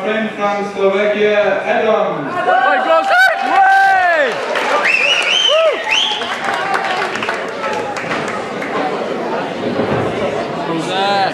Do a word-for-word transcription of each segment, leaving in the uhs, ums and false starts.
friend from Slovakia, Adam. Hey, Ballsack! Way! Ballsack!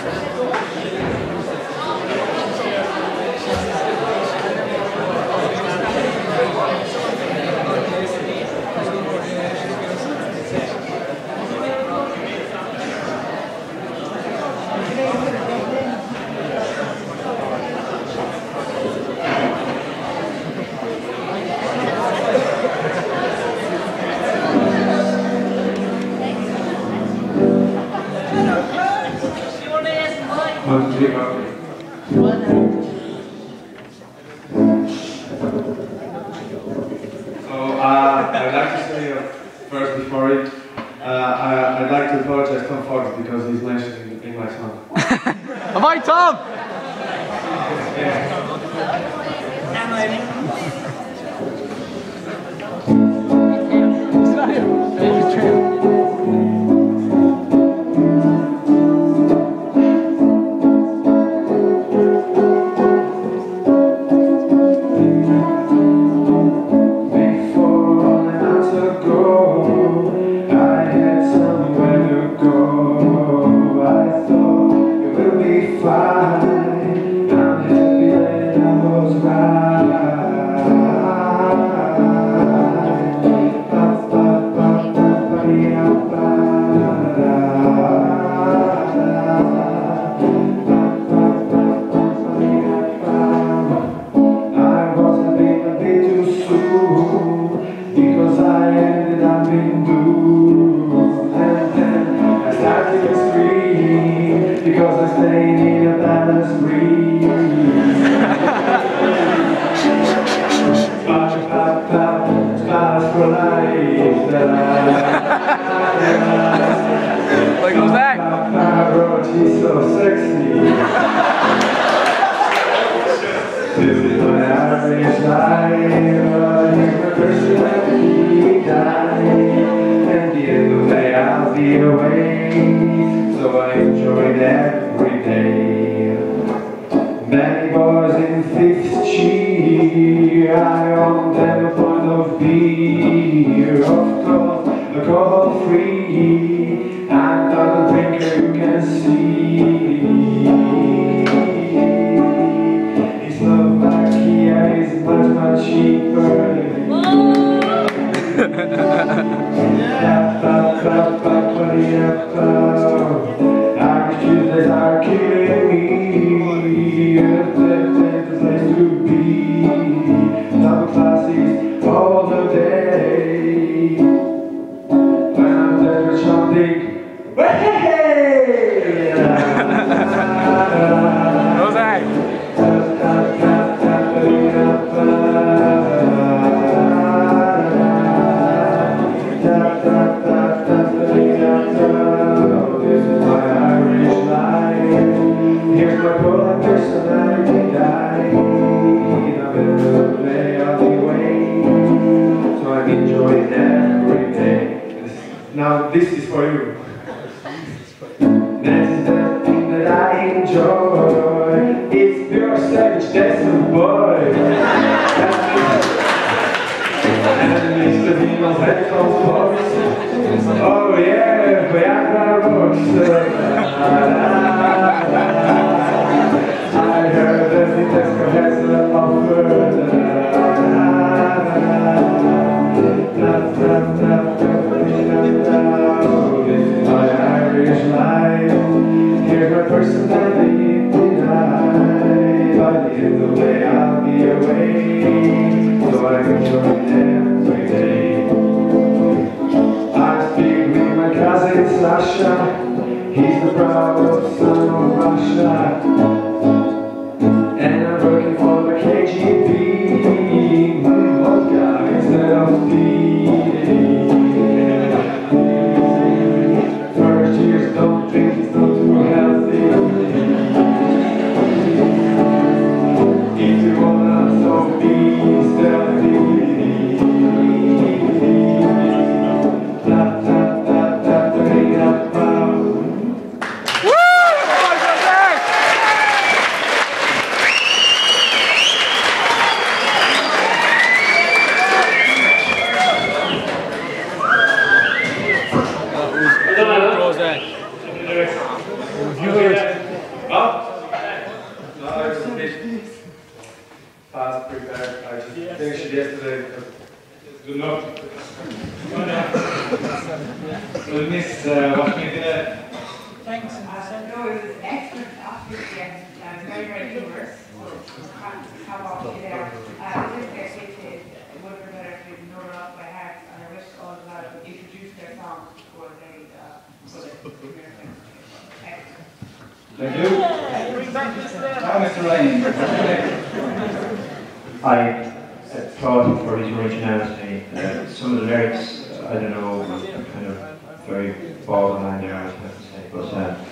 So uh, I'd like to say uh, first before it, uh, I, I'd like to apologize to Tom Fox because he's mentioned in, in my song. Hi, Tom! He's not here. He's true. Because I ended up in Doon, and then I started to scream because I stayed in a Pallas Green. Pop, pop, pop, smiles for life that I Like Ballsack? Pop, pop, Roach, he's so sexy. This is my Irish life, here's my personality dying. At the end of the day I'll be away, so I enjoy it every day. Many boys in fifth cheer, I own them a point of beer. Of course, alcohol free, I'm not a drinker, you can see. Is much, much cheaper. Irish Tuesdays are killing me. It's the place to be. Double classes all the day. When I'm there with something, wuehehehey! Ballsack! This is my Irish life. Here's my polite personality dying. I'm in the play of the way, so I enjoy it every day. Now this is for you. This is the thing that I enjoy. It's pure savage, that's the boy. And Mister Demon's headphones box. Oh yeah, Viagra rocks. I heard that the Tesco has an offer. This is my Irish life. Here's my personality tonight. By the end of the day I'll be away, so I enjoy it every day. I speak with my cousin Sasha. He's the proud son of Russia, and I'm working for the K G B. Vodka instead of tea. First years don't drink, it's not too healthy. If you wanna so be stealthy. Well, Miss, uh, what can you do? Thanks. Uh, no, it was excellent, absolutely excellent. Uh, very, very humorous. So, how about you there? Uh, this their hit is, it would have been better if you know it off by heart, and I wish all of that would introduce their song before they, uh, put it. Excellent. Thank you. Now, Mister Ryan. I uh, thought for his originality, uh, some of the lyrics, uh, I don't know, kind of very borderline there, I have to say, but uh,